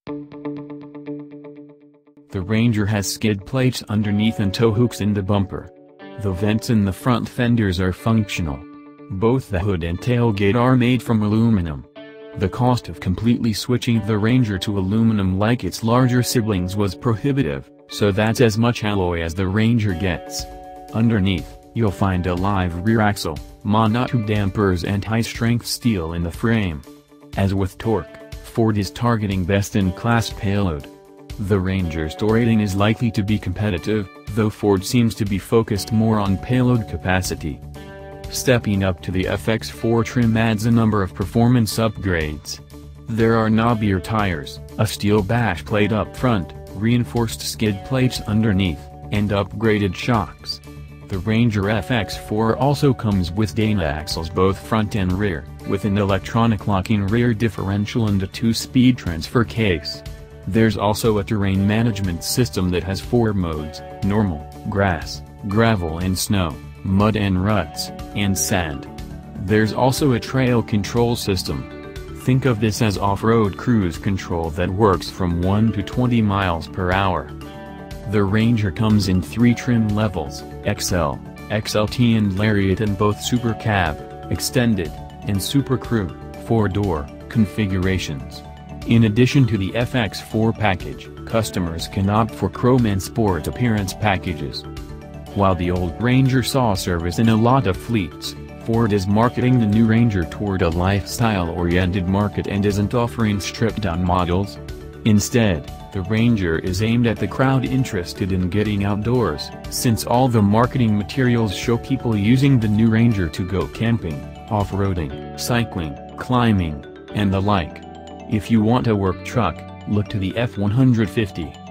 The Ranger has skid plates underneath and tow hooks in the bumper. The vents in the front fenders are functional. Both the hood and tailgate are made from aluminum. The cost of completely switching the Ranger to aluminum like its larger siblings was prohibitive, so that's as much alloy as the Ranger gets. Underneath, you'll find a live rear axle, monotube dampers and high-strength steel in the frame. As with torque, Ford is targeting best-in-class payload. The Ranger's tow rating is likely to be competitive, though Ford seems to be focused more on payload capacity. Stepping up to the FX4 trim adds a number of performance upgrades. There are knobbier tires, a steel bash plate up front, reinforced skid plates underneath, and upgraded shocks. The Ranger FX4 also comes with Dana axles both front and rear, with an electronic locking rear differential and a 2-speed transfer case. There's also a terrain management system that has 4 modes: normal, grass, gravel and snow, mud and ruts, and sand. There's also a trail control system. Think of this as off-road cruise control that works from 1 to 20 miles per hour. The Ranger comes in 3 trim levels: XL, XLT and Lariat in both Super Cab, Extended, and Super Crew, 4-door, configurations. In addition to the FX4 package, customers can opt for Chrome and Sport appearance packages. While the old Ranger saw service in a lot of fleets, Ford is marketing the new Ranger toward a lifestyle-oriented market and isn't offering stripped-down models. Instead, the Ranger is aimed at the crowd interested in getting outdoors, since all the marketing materials show people using the new Ranger to go camping, off-roading, cycling, climbing, and the like. If you want a work truck, look to the F-150.